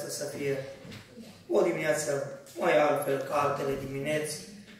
aceasta să fie o dimineață mai altfel ca altele dimineți,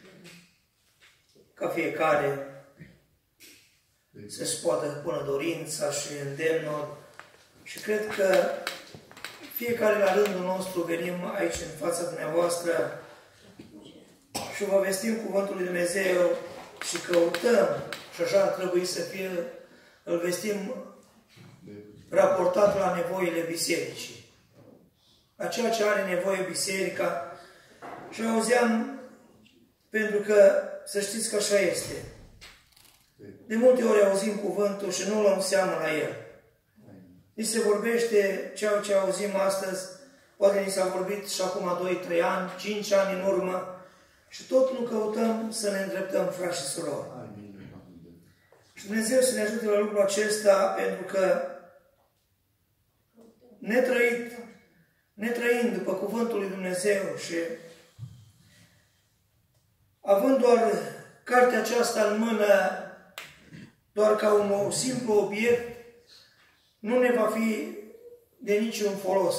ca fiecare să-și poată pună dorința și îndemnul. Și cred că fiecare la rândul nostru venim aici în fața dumneavoastră și vă vestim Cuvântul lui Dumnezeu și căutăm, și așa ar trebui să fie, îl vestim raportat la nevoile bisericii. La ceea ce are nevoie biserica. Și auzeam, pentru că să știți că așa este. De multe ori auzim cuvântul și nu luăm seama la el. Ni se vorbește ceea ce auzim astăzi, poate ni s-a vorbit și acum 2-3 ani, 5 ani în urmă, și tot nu căutăm să ne îndreptăm, frați și surori. Și Dumnezeu să ne ajute la lucrul acesta, pentru că netrăind după Cuvântul lui Dumnezeu și având doar cartea aceasta în mână, doar ca un simplu obiect, nu ne va fi de niciun folos.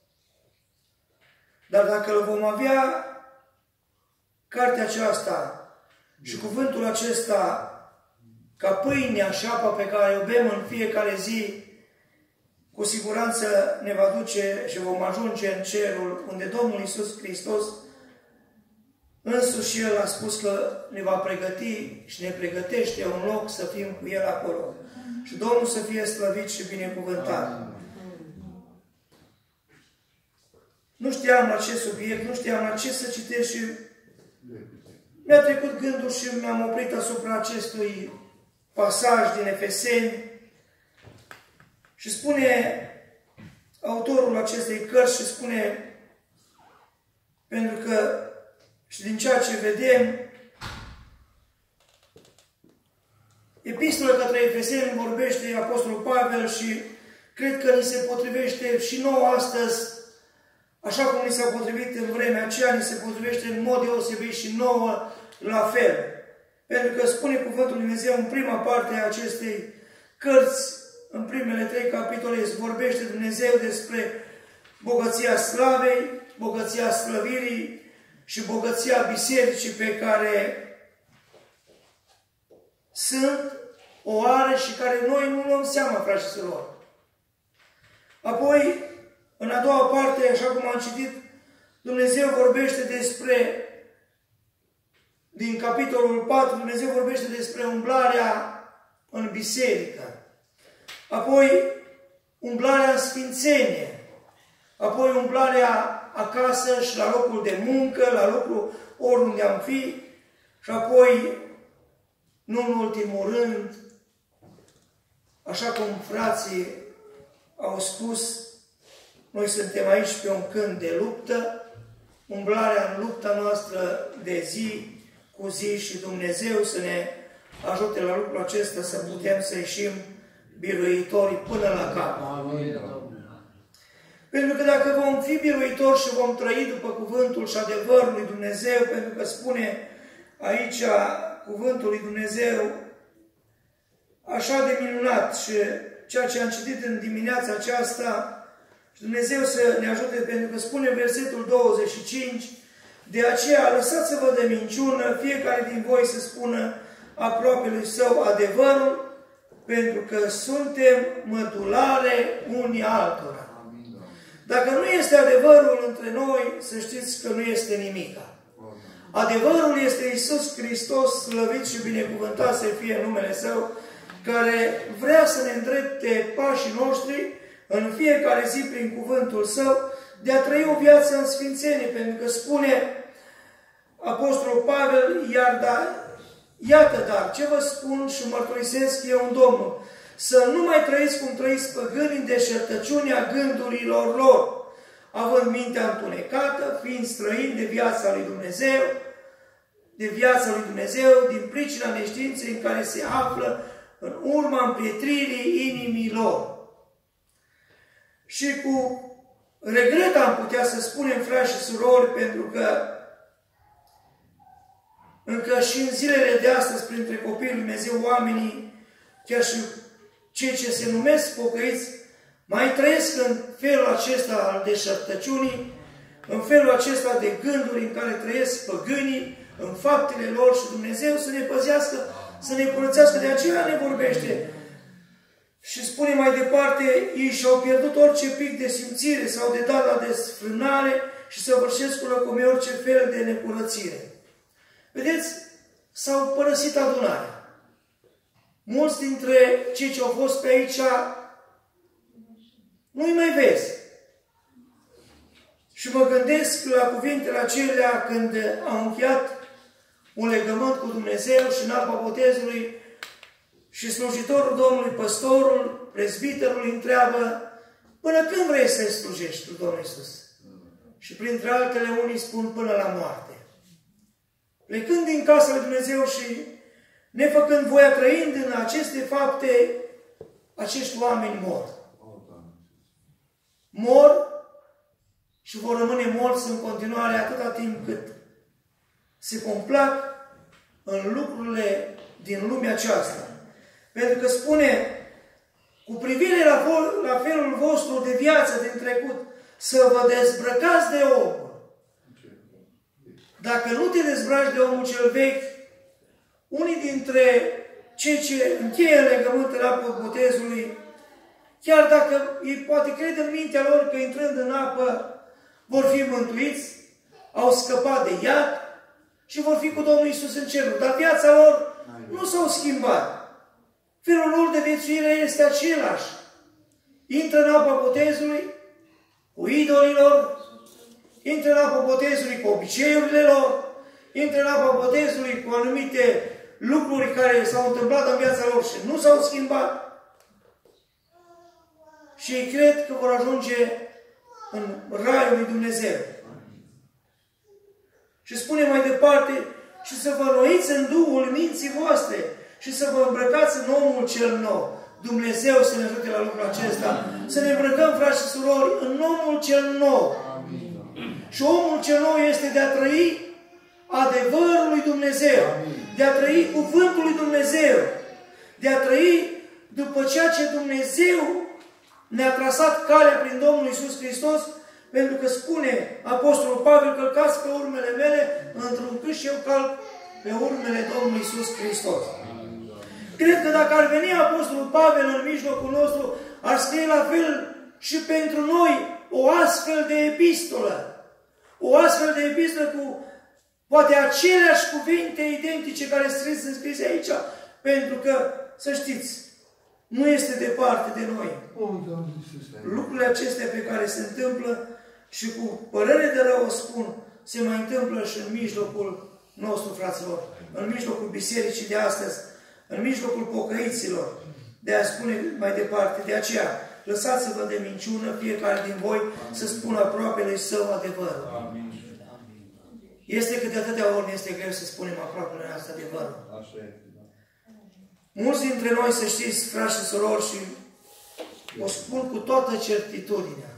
Dar dacă îl vom avea, cartea aceasta și cuvântul acesta, ca pâinea și apa pe care o bem în fiecare zi, cu siguranță ne va duce și vom ajunge în cerul, unde Domnul Iisus Hristos însuși El a spus că ne va pregăti și ne pregătește un loc să fim cu El acolo. Și Domnul să fie slăvit și binecuvântat. Nu știam la ce subiect, nu știam la ce să citesc și mi-a trecut gândul și mi-am oprit asupra acestui pasaj din Efeseni. Și spune autorul acestei cărți și spune, pentru că și din ceea ce vedem, Epistola către Efeseni vorbește Apostolul Pavel și cred că ni se potrivește și nouă astăzi, așa cum ni s-a potrivit în vremea aceea, ni se potrivește în mod deosebit și nouă la fel. Pentru că spune Cuvântul lui Dumnezeu în prima parte a acestei cărți, în primele 3 capitole, vorbește Dumnezeu despre bogăția slavei, bogăția slăvirii și bogăția bisericii pe care sunt, o are și care noi nu luăm seama, frați și surori. Apoi, în a doua parte, așa cum am citit, Dumnezeu vorbește despre, din capitolul 4, Dumnezeu vorbește despre umblarea în biserică. Apoi, umblarea în sfințenie. Apoi, umblarea acasă și la locul de muncă, la locul oriunde am fi. Și apoi, nu în ultimul rând, așa cum frații au spus, noi suntem aici pe un câmp de luptă, umblarea în lupta noastră de zi cu zi și Dumnezeu să ne ajute la lucrul acesta, să putem să ieșim biruitori până la capăt. Pentru că dacă vom fi biruitori și vom trăi după cuvântul și adevărul lui Dumnezeu, pentru că spune aici cuvântul lui Dumnezeu așa de minunat și ceea ce am citit în dimineața aceasta, și Dumnezeu să ne ajute, pentru că spune versetul 25, de aceea lăsați-vă de minciună, fiecare din voi să spună aproapelui său adevărul, pentru că suntem mădulare unii altora. Dacă nu este adevărul între noi, să știți că nu este nimica. Adevărul este Iisus Hristos, slăvit și binecuvântat să fie numele Său, care vrea să ne îndrepte pașii noștri în fiecare zi prin cuvântul Său, de a trăi o viață în sfințenie, pentru că spune Apostolul Pavel, iată, dar ce vă spun și mărturisesc eu în Domnul, să nu mai trăiți cum trăiți păgânii în deșertăciunea gândurilor lor, având mintea întunecată, fiind străini de viața lui Dumnezeu, din pricina neștiinței în care se află în urma împietririi inimii lor. Și cu regret am putea să spunem, frați și surori, pentru că încă și în zilele de astăzi, printre copiii lui Dumnezeu, oamenii, chiar și cei ce se numesc pocăiți, mai trăiesc în felul acesta al deșertăciunii, în felul acesta de gânduri în care trăiesc păgânii, în faptele lor, și Dumnezeu să ne păzească, să ne curățească. De aceea ne vorbește. Și spune mai departe, ei și-au pierdut orice pic de simțire, s-au dedat la desfrânare și săvârșesc cu lăcomie orice fel de necurățire. Vedeți? S-au părăsit adunarea. Mulți dintre cei ce au fost pe aici nu-i mai vezi. Și mă gândesc la cuvintele acelea când au încheiat un legământ cu Dumnezeu și în apa botezului și slujitorul Domnului, păstorul, prezbiterul îi întreabă: până când vrei să-i slujești tu, Domnul Iisus? Și printre altele unii spun: până la moarte. Plecând din casa lui Dumnezeu și nefăcând voia, trăind în aceste fapte, acești oameni mor. Mor și vor rămâne morți în continuare atâta timp cât se complac în lucrurile din lumea aceasta. Pentru că spune, cu privire la felul vostru de viață din trecut, să vă dezbrăcați de omul. Dacă nu te dezbraci de omul cel vechi, unii dintre cei ce încheie legământele apă botezului, chiar dacă ei poate crede în mintea lor că intrând în apă vor fi mântuiți, au scăpat de iad și vor fi cu Domnul Iisus în cerul. Dar viața lor nu s-au schimbat. Felul lor de viețuire este același. Intră în apa botezului cu idolilor, intră în apa botezului cu obiceiurile lor, intră în apa botezului cu anumite lucruri care s-au întâmplat în viața lor și nu s-au schimbat. Și ei cred că vor ajunge în raiul lui Dumnezeu. Și spune mai departe, și să vă înnoiți în Duhul minții voastre și să vă îmbrăcați în omul cel nou. Dumnezeu să ne ajute la lucrul acesta. Să ne îmbrăcăm, frați și surori, în omul cel nou. Amin. Și omul cel nou este de a trăi adevărul lui Dumnezeu. Amin. De a trăi cuvântul lui Dumnezeu. De a trăi după ceea ce Dumnezeu ne-a trasat calea prin Domnul Iisus Hristos, pentru că spune Apostolul Pavel: călcați pe urmele mele, într-un cât și eu calc pe urmele Domnului Iisus Hristos. Cred că dacă ar veni Apostolul Pavel în mijlocul nostru, ar scrie la fel și pentru noi o astfel de epistolă. O astfel de epistolă cu poate aceleași cuvinte identice care sunt scrise aici, pentru că, să știți, nu este departe de noi. Lucrurile acestea pe care se întâmplă și cu părere de rău o spun, se mai întâmplă și în mijlocul nostru, fraților, în mijlocul bisericii de astăzi, în mijlocul pocăiților. De a spune mai departe, de aceea, lăsați-vă de minciună, fiecare din voi să spună aproapele său adevărul. Este că de atâtea ori este greu să spunem aproapele asta adevărul. Mulți dintre noi, să știți, frați și surori, și o spun cu toată certitudinea,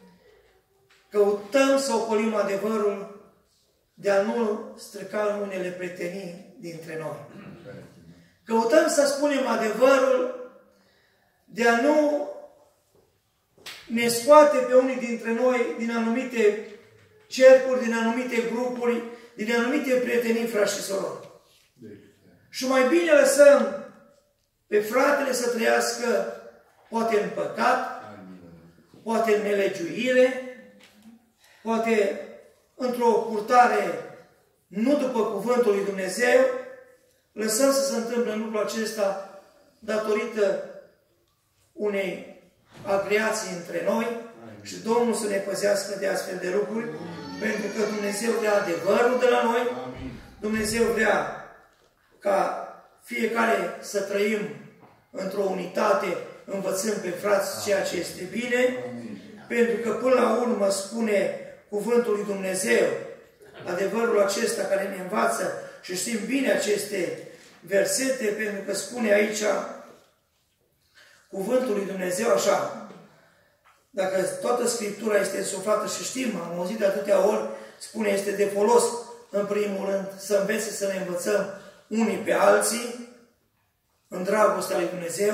căutăm să ocolim adevărul de a nu strica unele prietenii dintre noi. Căutăm să spunem adevărul de a nu ne scoate pe unii dintre noi din anumite cercuri, din anumite grupuri, din anumite prietenii, frați și surori. Și mai bine lăsăm pe fratele să trăiască poate în păcat, poate în nelegiuire, poate într-o purtare nu după cuvântul lui Dumnezeu, lăsăm să se întâmple în lucrul acesta datorită unei agreații între noi și Domnul să ne păzească de astfel de lucruri, pentru că Dumnezeu vrea adevărul de la noi, Dumnezeu vrea ca fiecare să trăim într-o unitate, învățând pe frați ceea ce este bine, pentru că până la urmă spune cuvântul lui Dumnezeu, adevărul acesta care ne învață, și știm bine aceste versete, pentru că spune aici cuvântul lui Dumnezeu așa. Dacă toată Scriptura este însuflată și știm, am auzit de atâtea ori, spune, este de folos, în primul rând, să învețe să ne învățăm unii pe alții, în dragostea lui Dumnezeu,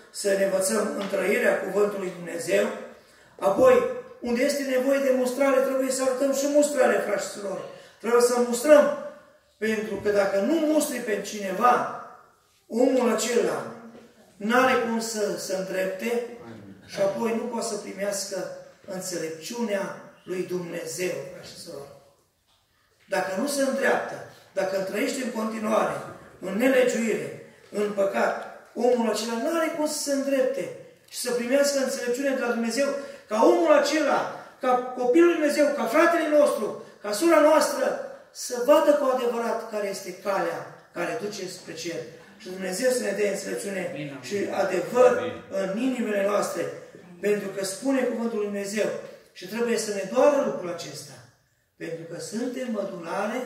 să ne învățăm în trăirea Cuvântului Dumnezeu. Apoi, unde este nevoie de mustrare, trebuie să arătăm și mustrare, frați și surori. Trebuie să mustrăm. Pentru că dacă nu mustri pe cineva, omul acela n-are cum să se îndrepte și apoi nu poate să primească înțelepciunea lui Dumnezeu, frați și surori. Dacă nu se îndreaptă, dacă trăiește în continuare, în nelegiuire, în păcat, omul acela nu are cum să se îndrepte și să primească înțelepciune de la Dumnezeu, ca omul acela, ca copilul lui Dumnezeu, ca fratele nostru, ca sora noastră, să vadă cu adevărat care este calea care duce spre cer. Și Dumnezeu să ne dea înțelepciune și adevăr în inimile noastre, pentru că spune Cuvântul lui Dumnezeu și trebuie să ne doară lucrul acesta, pentru că suntem mădulare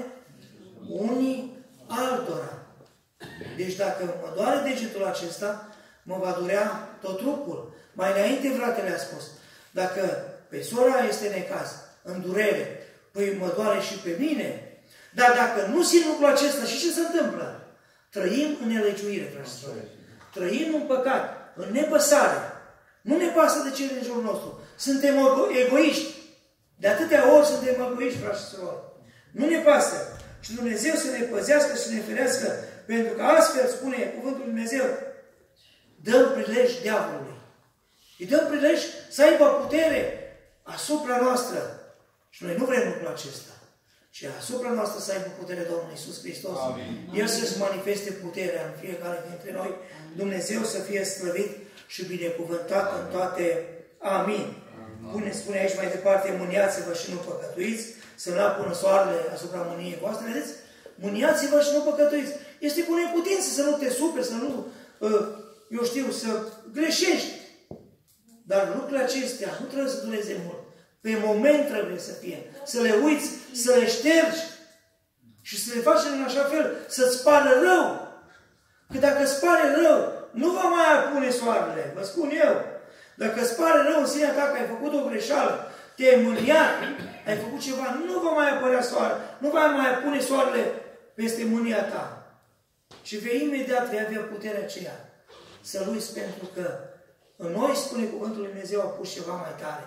unii altora. Deci dacă mă doare degetul acesta, mă va durea tot trupul. Mai înainte fratele a spus, dacă pe sora este necaz, în durere, păi mă doare și pe mine. Dar dacă nu simt lucrul acesta, și ce se întâmplă? Trăim în nelegiuire, fraților. Trăim în păcat, în nepăsare. Nu ne pasă de cei din jurul nostru. Suntem egoiști. De atâtea ori suntem egoiști, fraților. Nu ne pasă. Și Dumnezeu să ne păzească și să ne ferească, pentru că astfel spune Cuvântul Lui Dumnezeu, dăm prilej diavolului. Îi dăm prilej să aibă putere asupra noastră. Și noi nu vrem lucrul acesta. Și asupra noastră să aibă putere Domnul Iisus Hristos. Amin. El să-și manifeste puterea în fiecare dintre noi. Dumnezeu să fie slăvit și binecuvântat în toate. Amin. Amin. Spune aici mai departe, mâniați-vă și nu păcătuiți, să nu apună soarele asupra mâniei voastre. Vedeți? Mâniați-vă și nu păcătuiți. Este cu neputință să nu te superi, să nu, eu știu, să greșești. Dar lucrurile acestea nu trebuie să dureze mult. Pe moment trebuie să fie. Să le uiți, să le ștergi și să le faci în așa fel să-ți pară rău. Că dacă îți pare rău, nu va mai apune soarele. Vă spun eu. Dacă îți pare rău în sinea ta că ai făcut o greșeală, te-ai mâniat, ai făcut ceva, nu va mai apărea soarele. Nu va mai apune soarele peste mânia ta. Și imediat vei avea puterea aceea să-L uiți, pentru că în noi, spune Cuvântul Lui Dumnezeu, a pus ceva mai tare.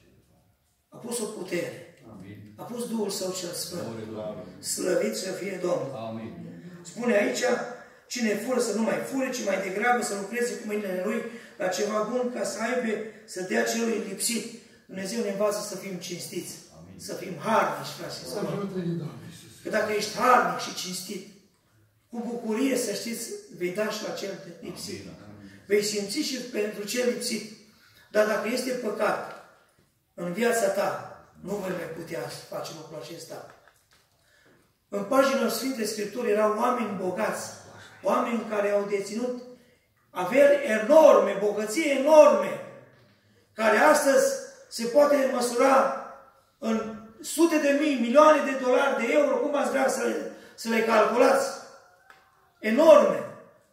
A pus o putere. Amin. A pus Duhul Său cel Sfânt. Slăvit să fie Domnul. Amin. Spune aici, cine fură să nu mai fure, ci mai degrabă să lucreze cu mâinile Lui la ceva bun, ca să aibă, să dea celui lipsit. Dumnezeu ne învață să fim cinstiți. Amin. Să fim harnici, frate și surori. Că dacă ești harnic și cinstit, cu bucurie, să știți, vei da și la cel lipsit. Vei simți și pentru cel lipsit. Dar dacă este păcat în viața ta, nu vei mai putea face lucrul acesta. În paginile Sfintei Scripturi erau oameni bogați, oameni care au deținut averi enorme, bogății enorme, care astăzi se poate măsura în sute de mii, milioane de dolari, de euro, cum ați vrea să le calculați. Enorme.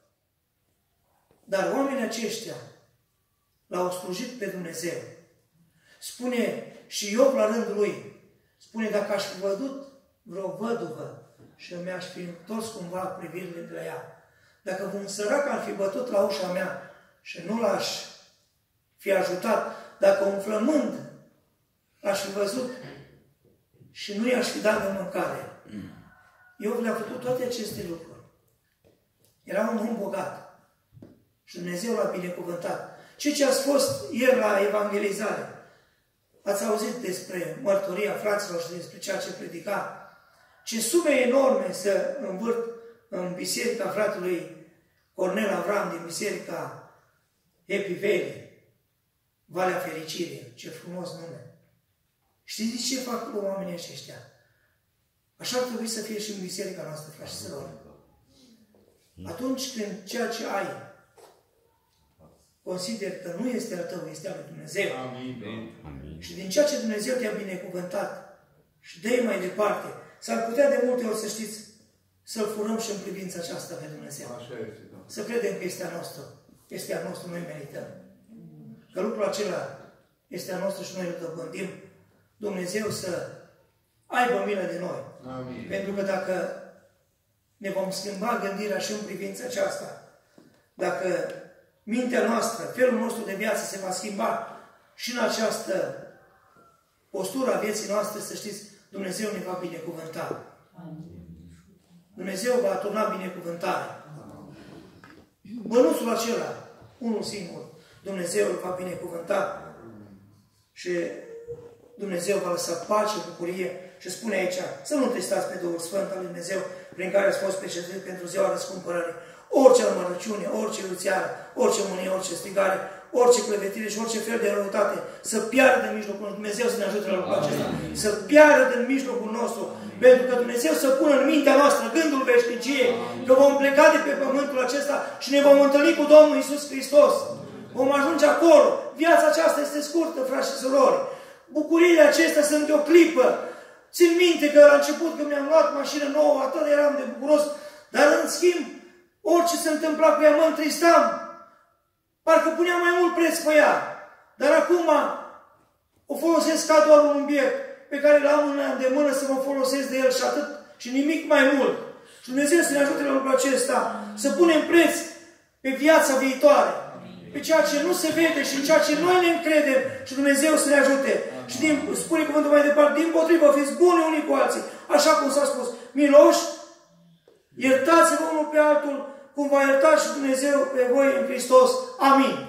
Dar oamenii aceștia l-au slujit pe Dumnezeu. Spune și Iov la rândul lui, spune, dacă aș fi văzut vreo văduvă și mi-aș fi întors cumva privirile de la ea, dacă un sărac ar fi bătut la ușa mea și nu l-aș fi ajutat, dacă un flămând l-aș fi văzut și nu i-aș fi dat de mâncare. Iov le-a făcut toate aceste lucruri. Era un om bogat și Dumnezeu l-a binecuvântat. Ce ați fost ieri la evangelizare? Ați auzit despre mărturia fraților și despre ceea ce predica. Ce sume enorme să învârt în biserica fratelui Cornel Avram din biserica Happy Valley, Valea Fericirii. Ce frumos nume! Știți ce fac oamenii aceștia? Așa ar trebui să fie și în biserica noastră, frați și surori. Atunci când ceea ce ai consider că nu este al tău, este al lui Dumnezeu. Amin. Și din ceea ce Dumnezeu te-a binecuvântat și dă-i mai departe, s-ar putea de multe ori, să știți, să-L furăm și în privința aceasta pe Dumnezeu. Așa este, da. Să credem că este al nostru. Este al nostru, noi merităm. Că lucrul acela este al nostru și noi îl dobândim. Dumnezeu să aibă milă de noi. Amin. Pentru că dacă ne vom schimba gândirea și în privința aceasta, dacă mintea noastră, felul nostru de viață se va schimba și în această postură a vieții noastre, să știți, Dumnezeu ne va binecuvânta. Dumnezeu va turna binecuvântare. Bănuțul acela, unul singur, Dumnezeu îl va binecuvânta și Dumnezeu va lăsa pace, bucurie și spune aici, să nu testați pe Duhul Sfânt al Lui Dumnezeu, prin care ați fost pecetuit pentru ziua răscumpărării. Orice amărăciune, orice luțeară, orice mânie, orice strigare, orice clevetire și orice fel de răutate să piară din mijlocul nostru. Dumnezeu să ne ajute la lucrul acesta. Să piară din mijlocul nostru. Pentru că Dumnezeu să pună în mintea noastră gândul veșniciei, că vom pleca de pe pământul acesta și ne vom întâlni cu Domnul Iisus Hristos. Vom ajunge acolo. Viața aceasta este scurtă, frați și surori. Bucuriile acestea sunt de o clipă. Țin minte că la început, când mi-am luat mașină nouă, atât eram de bucuros, dar în schimb, orice se întâmpla cu ea, mă întristam. Parcă puneam mai mult preț pe ea. Dar acum o folosesc ca doar un obiect pe care l-am de mână să mă folosesc de el și atât și nimic mai mult. Și Dumnezeu să ne ajute la lucrul acesta, să punem preț pe viața viitoare, pe ceea ce nu se vede și în ceea ce noi ne încredem și Dumnezeu să ne ajute. Și spune cuvântul mai departe, dimpotrivă, fiți buni unii cu alții, așa cum s-a spus, miloși, iertați-vă unul pe altul, cum va ierta și Dumnezeu pe voi în Hristos. Amin.